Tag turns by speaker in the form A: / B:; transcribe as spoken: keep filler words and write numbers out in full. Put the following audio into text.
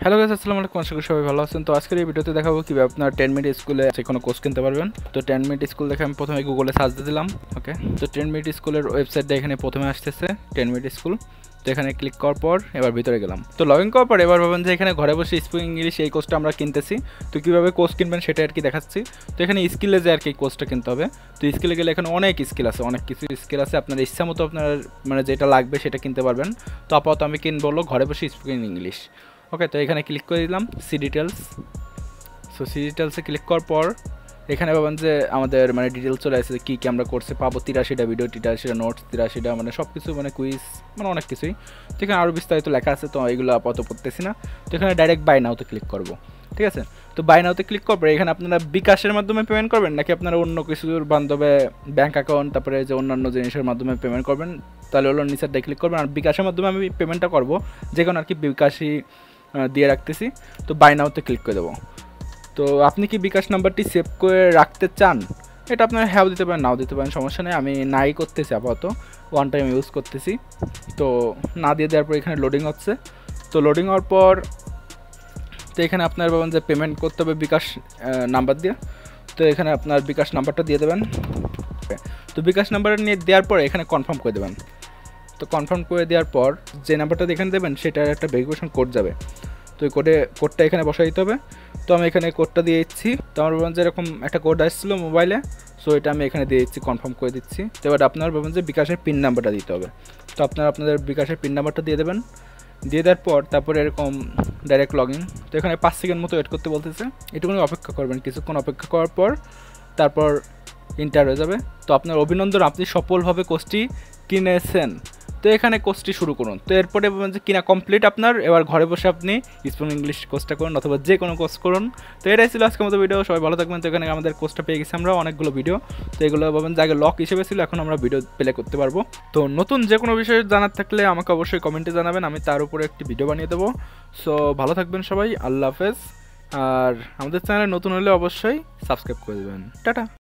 A: Hello guys, আসসালামু আলাইকুম। আশা করি সবাই ভালো আছেন। তো আজকের এই ভিডিওতে দেখাবো কিভাবে আপনার টেন মিনিট স্কুলে যে কোনো কোর্স কিনতে পারবেন। তো টেন মিনিট স্কুল দেখে আমি প্রথমে গুগলে সার্চ দিয়ে দিলাম। ওকে, তো টেন মিনিট স্কুলের ওয়েবসাইটটা এখানে প্রথমে আসতেছে, টেন মিনিট স্কুল। তো এখানে ক্লিক করার পর এবার ভিতরে গেলাম। তো লগ ইন করার পর এবার ভাবেন যে এখানে ঘরে বসে স্পিকিং ইংলিশ এই কোর্সটা আমরা কিনতেছি। তো কীভাবে কোর্স কিনবেন সেটা আর কি দেখাচ্ছি। তো এখানে স্কিলে যে আর কি কোর্সটা কিনতে হবে। তো স্কিলে গেলে এখানে অনেক স্কিল আছে, অনেক কিছু স্কিল আছে। আপনার ইচ্ছা মতো আপনার মানে যেটা লাগবে সেটা কিনতে পারবেন। তো আপাতত আমি কিনবো হলো ঘরে বসে স্পিকিং ইংলিশ। ওকে, তো এখানে ক্লিক করে দিলাম সি ডিটেলস। সো সি ডিটেলসে ক্লিক করার পর এখানে পাবেন যে আমাদের মানে ডিটেলস চলে আসছে কী কী আমরা কোর্সে পাবো। তিরাশিটা ভিডিও, তিরাশিটা নোটস, তিরাশিটা মানে সব কিছু মানে কুইজ মানে অনেক কিছুই। তো এখানে আরও বিস্তারিত লেখা আছে, তো এগুলো আপাতত পড়তেছি না। তো এখানে ডাইরেক্ট বাই নাওতে ক্লিক করব, ঠিক আছে। তো বাই নাওতে ক্লিক করার পরে এখানে আপনারা বিকাশের মাধ্যমে পেমেন্ট করবেন নাকি আপনারা অন্য কিছুর বান্ধবে ব্যাঙ্ক অ্যাকাউন্ট তারপরে যে অন্যান্য জিনিসের মাধ্যমে পেমেন্ট করবেন, তাহলে হলো নিচেরটায় ক্লিক করবেন। আর বিকাশের মাধ্যমে আমি পেমেন্টটা করবো, যে কোনো আর কি বিকাশই দিয়ে রাখতেছি। তো বাই নাওতে ক্লিক করে দেবো। তো আপনি কি বিকাশ নাম্বারটি সেভ করে রাখতে চান? এটা আপনারা হ্যাও দিতে পারেন, নাও দিতে পারেন, সমস্যা নেই। আমি নাই করতেছি আপাতত, ওয়ান টাইম ইউজ করতেছি। তো না দিয়ে দেওয়ার পর এখানে লোডিং হচ্ছে। তো লোডিং হওয়ার পর তো এখানে আপনার বলবেন যে পেমেন্ট করতে হবে বিকাশ নাম্বার দিয়ে। তো এখানে আপনার বিকাশ নাম্বারটা দিয়ে দেবেন। তো বিকাশ নাম্বারটা নিয়ে দেওয়ার পর এখানে কনফার্ম করে দেবেন। তো কনফার্ম করে দেওয়ার পর যে নাম্বারটা এখানে দেবেন সেটার একটা ভেরিফিকেশন কোড যাবে। তো এই কোডে কোডটা এখানে বসাই দিতে হবে। তো আমি এখানে কোডটা দিয়ে দিচ্ছি। তো আমার বলবেন যে এরকম একটা কোড আসছিলো মোবাইলে, সো এটা আমি এখানে দিয়ে দিচ্ছি, কনফার্ম করে দিচ্ছি। তো এবার আপনার বলবেন যে বিকাশের পিন নাম্বারটা দিতে হবে। তো আপনারা আপনাদের বিকাশের পিন নাম্বারটা দিয়ে দেবেন। দিয়ে দেওয়ার পর তারপরে এরকম ডাইরেক্ট লগ ইন। তো এখানে পাঁচ সেকেন্ড মতো ওয়েট করতে বলতেছে, এটুকুনি অপেক্ষা করবেন। কিছুক্ষণ অপেক্ষা করার পর তারপর ইন্টার হয়ে যাবে। তো আপনার অভিনন্দন, আপনি সফলভাবে কোর্সটি কিনেছেন। তো এখানে কোর্সটি শুরু করুন। তো এরপরে যে কিনা কমপ্লিট আপনার, এবার ঘরে বসে আপনি স্পোকেন ইংলিশ কোর্সটা করুন অথবা যে কোনো কোর্স করুন। তো এটাই ছিল আজকের মতো ভিডিও। সবাই ভালো থাকবেন। তো এখানে আমাদের কোর্সটা পেয়ে গেছি আমরা অনেকগুলো ভিডিও। তো এগুলো ভাবেন যে আগে লক হিসেবে ছিল, এখন আমরা ভিডিও প্লে করতে পারবো। তো নতুন যে কোনো বিষয়ে জানার থাকলে আমাকে অবশ্যই কমেন্টে জানাবেন, আমি তার উপরে একটি ভিডিও বানিয়ে দেবো। সো ভালো থাকবেন সবাই, আল্লাহ হাফেজ। আর আমাদের চ্যানেলে নতুন হলে অবশ্যই সাবস্ক্রাইব করে দেবেন। টাটা।